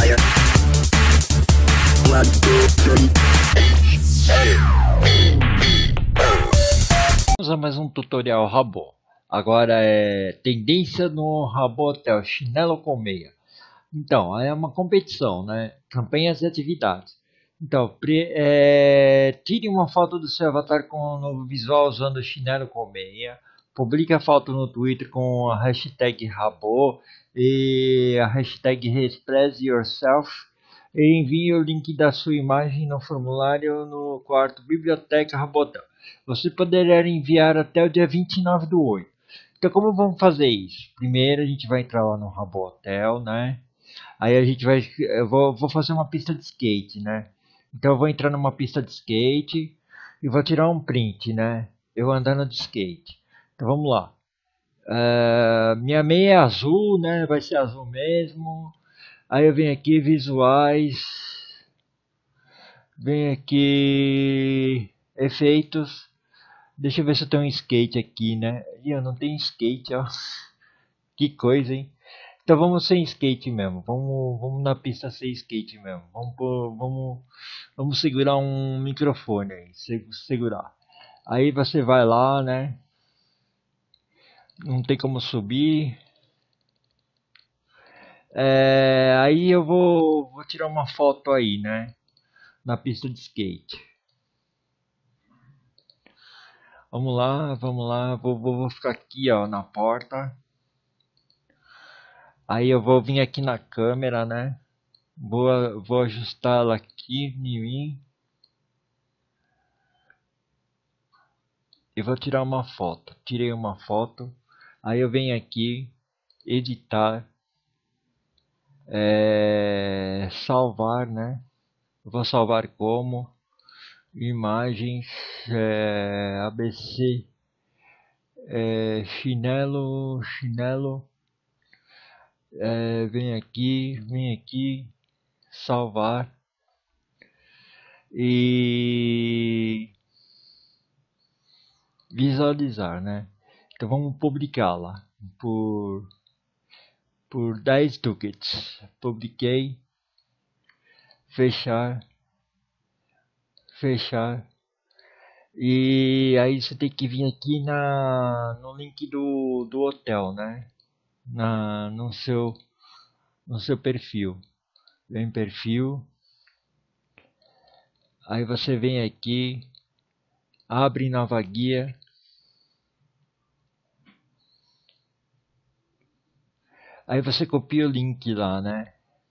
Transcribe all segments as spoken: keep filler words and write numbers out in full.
Vamos a mais um tutorial Rabo. Agora é tendência no Rabo Hotel, chinelo com meia. Então, é uma competição, né? Campanhas e atividades. Então, é, tire uma foto do seu avatar com um novo visual usando chinelo com meia. Publique a foto no Twitter com a hashtag Rabo e a hashtag Express Yourself. E envie o link da sua imagem no formulário no quarto Biblioteca Rabo Hotel. Você poderá enviar até o dia vinte e nove do oito. Então, como vamos fazer isso? Primeiro, a gente vai entrar lá no Rabo Hotel, né? Aí a gente vai... Eu vou, vou fazer uma pista de skate, né? Então, eu vou entrar numa pista de skate e vou tirar um print, né? Eu andando de skate. Então, vamos lá. Uh, minha meia é azul, né? Vai ser azul mesmo. Aí eu venho aqui, visuais. Venho aqui, efeitos. Deixa eu ver se eu tenho um skate aqui, né? E eu não tenho skate, ó. Que coisa, hein? Então vamos sem skate mesmo. Vamos, vamos na pista sem skate mesmo. Vamos, pôr, vamos, vamos segurar um microfone aí. Segurar. Aí você vai lá, né? Não tem como subir. É, aí eu vou, vou tirar uma foto aí, né? Na pista de skate. Vamos lá, vamos lá. Vou, vou, vou ficar aqui, ó, na porta. Aí eu vou vir aqui na câmera, né? Vou, vou ajustá-la aqui em mim. E vou tirar uma foto. Tirei uma foto. Aí eu venho aqui, editar, é, salvar, né? Eu vou salvar como imagens, é, A B C, é, chinelo, chinelo. É, vem aqui, vem aqui, salvar e visualizar, né? Então vamos publicá-la por por dez ducats. Publiquei, fechar, fechar. E aí você tem que vir aqui na no link do do hotel, né? Na no seu no seu perfil. Vem perfil. Aí você vem aqui, abre nova guia. Aí você copia o link lá, né?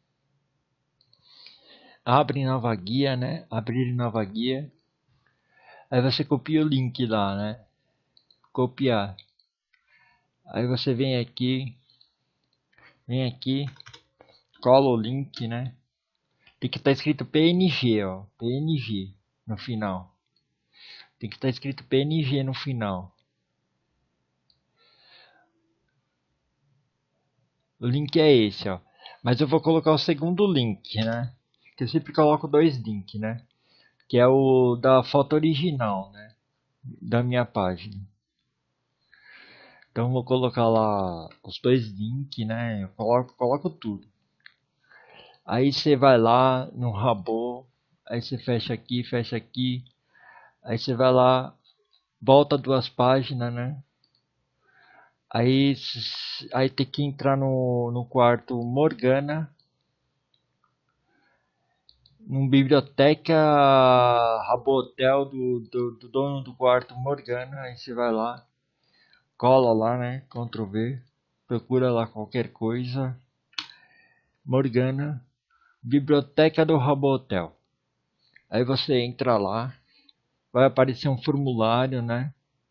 Abre nova guia, né? Abrir nova guia. Aí você copia o link lá, né? Copiar. Aí você vem aqui, vem aqui, cola o link, né? Tem que estar escrito P N G, ó, P N G no final. Tem que estar escrito P N G no final. O link é esse, ó. Mas eu vou colocar o segundo link, né? Que eu sempre coloco dois links, né? Que é o da foto original, né? Da minha página. Então vou colocar lá os dois links, né? Eu coloco, coloco tudo. Aí você vai lá no Rabo, aí você fecha aqui, fecha aqui. Aí você vai lá, volta duas páginas, né? Aí, aí tem que entrar no, no quarto Morgana. No biblioteca Rabo Hotel do, do, do dono do quarto Morgana. Aí você vai lá, cola lá, né? Ctrl V, procura lá qualquer coisa. Morgana, biblioteca do Rabo Hotel. Aí você entra lá, vai aparecer um formulário, né?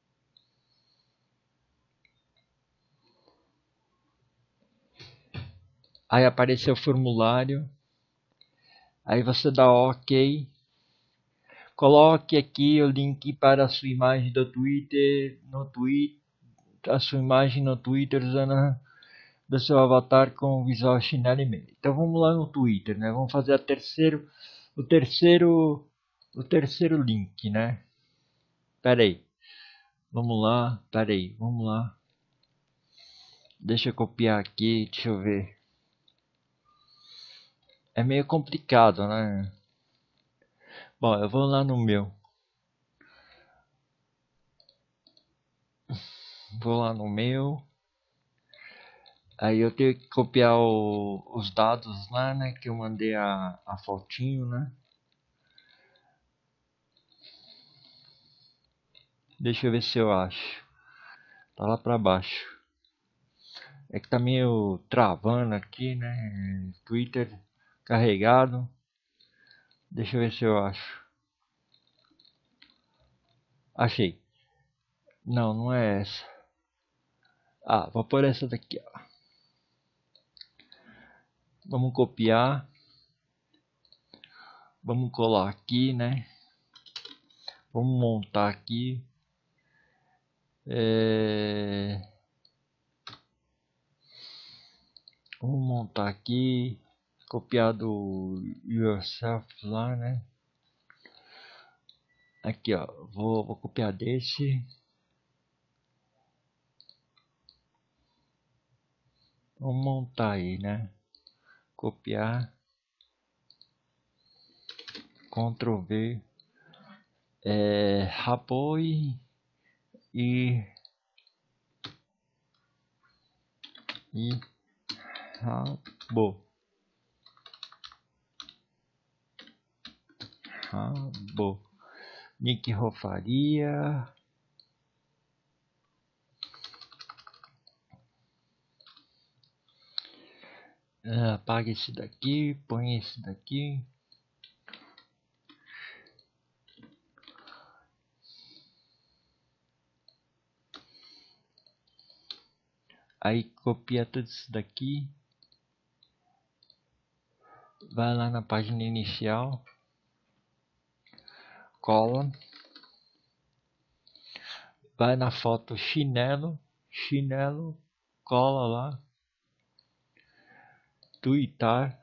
Aí apareceu o formulário. Aí você dá OK. Coloque aqui o link para a sua imagem do Twitter, no Twitter, a sua imagem no Twitter usando do seu avatar com visual chinelo e meia. Então vamos lá no Twitter, né? Vamos fazer a terceiro, o terceiro, o terceiro link, né? Pera aí. Vamos lá, pera aí, vamos lá. Deixa eu copiar aqui, deixa eu ver. é meio complicado, né? Bom, eu vou lá no meu. Vou lá no meu. Aí eu tenho que copiar o, os dados lá, né? Que eu mandei a, a fotinho, né? Deixa eu ver se eu acho. Tá lá pra baixo. É que tá meio travando aqui, né? Twitter carregado. Deixa eu ver se eu acho. Achei. Não, não é essa. Ah, vou pôr essa daqui, ó. Vamos copiar. Vamos colar aqui, né? Vamos montar aqui. É... Vamos montar aqui. Copiar do yourself lá, né? Aqui, ó. Vou, vou copiar desse. Vamos montar aí, né? Copiar. Ctrl V. É, Rapoi e e rabo. Rabo. Nick Rofaria. Ah, apaga esse daqui, põe esse daqui. Aí copia tudo isso daqui. Vai lá na página inicial. Cola. Vai na foto chinelo. Chinelo. Cola lá. Tweetar.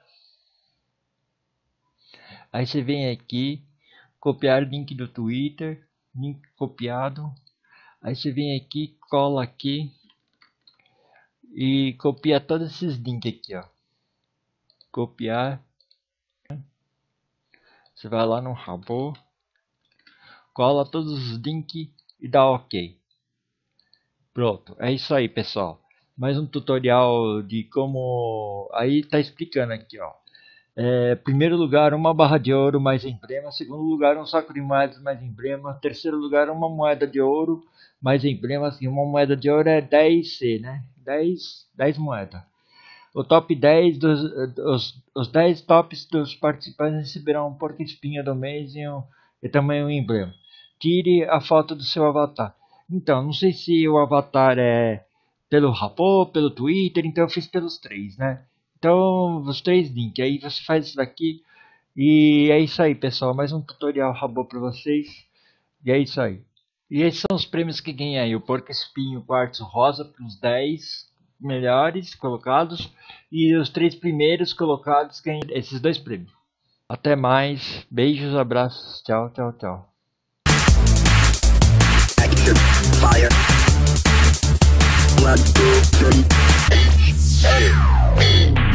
Aí você vem aqui. Copiar link do Twitter. Link copiado. Aí você vem aqui. Cola aqui. E copia todos esses links aqui, ó. Copiar. Você vai lá no Rabo. Cola todos os links e dá OK. Pronto, é isso aí, pessoal. Mais um tutorial de como... Aí tá explicando aqui, ó. É, primeiro lugar, uma barra de ouro mais emblema. Segundo lugar, um saco de moedas mais emblema. Terceiro lugar, uma moeda de ouro mais emblema. Assim, uma moeda de ouro é dez C, né? dez, dez moedas. O top dez dos os, os dez tops dos participantes receberão um porco-espinho do mês e, um, e também um emblema. Tire a foto do seu avatar. Então, não sei se o avatar é pelo Rapô, pelo Twitter, então eu fiz pelos três, né? Então, os três links. Aí você faz isso daqui. E é isso aí, pessoal. Mais um tutorial Rapô para vocês. E é isso aí. E esses são os prêmios que ganhei aí. O porco-espinho quartzo rosa para os dez melhores colocados. E os três primeiros colocados ganham esses dois prêmios. Até mais. Beijos, abraços. Tchau, tchau, tchau. Fire. One, two, three.